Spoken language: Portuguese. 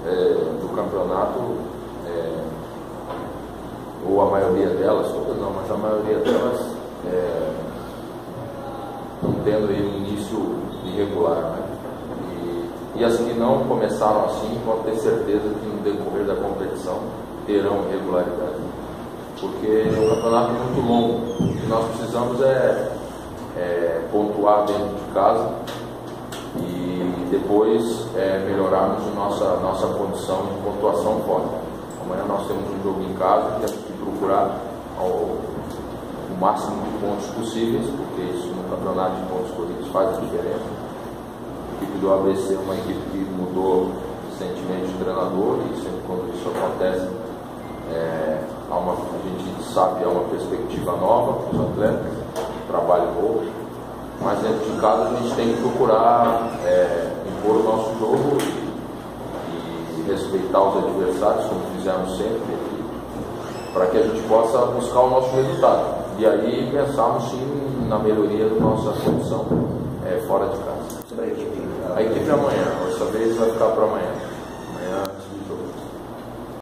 do campeonato, ou a maioria delas, todas não, mas a maioria delas estão tendo aí um início irregular, né? E as que não começaram assim, pode ter certeza que no decorrer da competição terão irregularidade. Porque é um campeonato muito longo. O que nós precisamos é pontuar dentro de casa e depois melhorarmos a nossa condição de pontuação fora. Amanhã nós temos um jogo em casa, temos que procurar o máximo de pontos possíveis, porque isso no campeonato de pontos corridos faz a diferença. A equipe do ABC é uma equipe que mudou recentemente de treinador, e sempre quando isso acontece, a gente sabe, é uma perspectiva nova para os atletas, trabalho novo, mas dentro de casa a gente tem que procurar impor o nosso jogo e respeitar os adversários, como fizemos sempre, para que a gente possa buscar o nosso resultado. E aí pensarmos sim na melhoria da nossa condição fora de casa. Sobre a equipe? A equipe amanhã, dessa vez vai ficar para amanhã. Amanhã